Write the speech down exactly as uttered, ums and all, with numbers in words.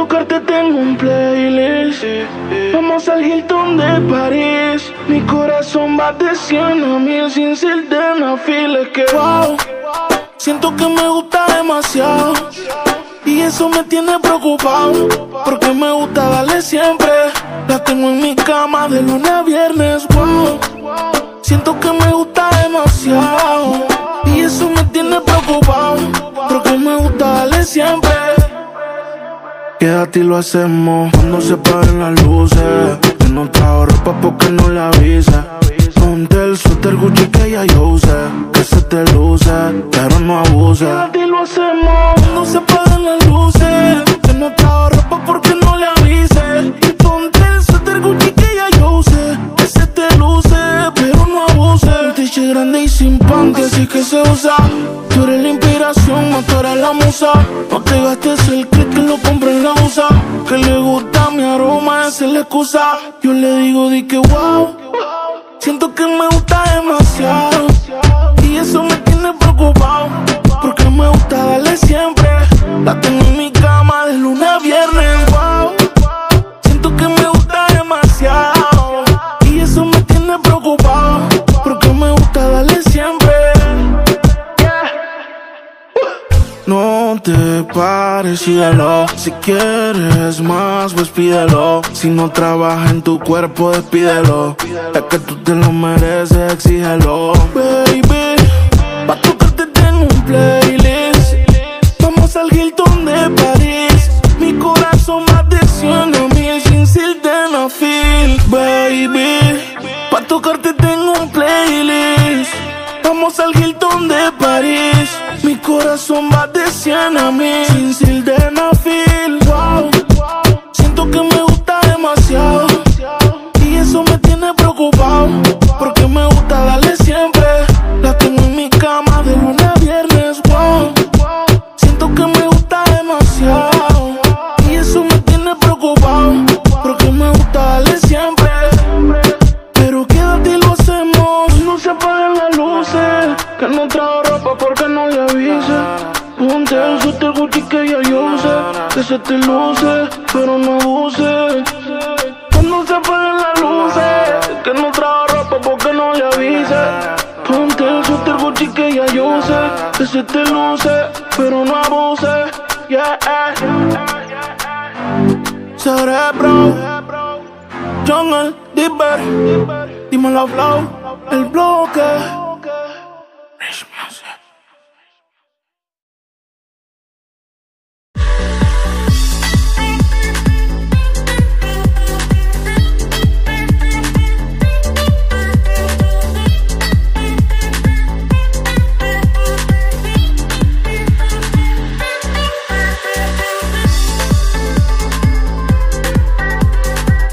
tocarte tengo un playlist. Vamos al Hilton de París. Mi corazón va de cien a mil sin sildenafil. Es que wow, siento que me gusta demasiado y eso me tiene preocupado, porque me gusta darle siempre. La tengo en mi cama de lunes a viernes. Wow, siento que me gusta demasiado y eso me tiene preocupado, porque me gusta darle siempre. Quédate y lo hacemos cuando se apaguen las luces. Que no trajo ropa porque no le avisa. Ponte el suéter Gucci que ya yo usé, que se te luce, pero no abuse. Quédate y lo hacemos cuando se apaguen las luces. Que no trajo ropa porque no le avise. Y ponte el suéter Gucci que ya yo usé, que se te luce, pero no abuse. Un t-shirt grande y sin panty, así que se usa. Tú eres la inspiración, no tú eres la musa. No te gastes el click que lo compre en la U S A. Que le gusta mi aroma, esa es la excusa. Yo le digo, di que wow, siento que me gusta demasiado y eso me tiene preocupado, porque me gusta darle siempre. La tengo en mi cama de lunes a viernes. Wow, siento que me gusta demasiado y eso me tiene preocupado, porque me gusta darle siempre. No te pares, síguelo. Si quieres más, pues pídelo. Si no trabaja en tu cuerpo, despídelo. Es que tú te lo mereces, exígelo. Baby, pa' tocarte tengo un playlist. Vamos al Hilton de París. Mi corazón más de cien a mil sin sildenafil. Baby, pa' tocarte tengo un playlist. Vamos al Hilton de París. Mi corazón va de cien a mil sin sildenafil. Wow, siento que me gusta demasiado y eso me tiene preocupado, porque me gusta darle siempre. La tengo en mi cama de lunes a viernes. Wow, siento que me gusta demasiado y eso me tiene preocupado, porque me gusta darle siempre. Pero quédate y lo hacemos. No se apaguen las luces. Que no trajo ropa porque no le avise. Ponte el suéter Gucci que ya yo usé, que se te luce, pero no abuse. Cuando se apaguen las luces. Que no trajo ropa porque no le avise. Ponte el suéter Gucci que ya yo usé, que se te luce, pero no abuse. Yeah, Cerebro, Jungle, Dipper, dímelo flow, el bloque. Rich Music.